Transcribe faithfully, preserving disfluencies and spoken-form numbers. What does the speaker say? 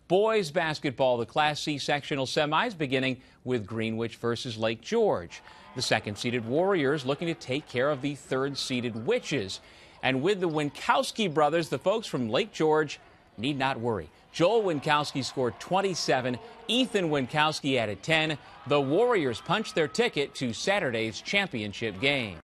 Boys basketball, the Class C sectional semis beginning with Greenwich versus Lake George. The second-seeded Warriors looking to take care of the third-seeded Witches. And with the Winkowski brothers, the folks from Lake George need not worry. Joel Winkowski scored twenty-seven. Ethan Winkowski added ten. The Warriors punched their ticket to Saturday's championship game.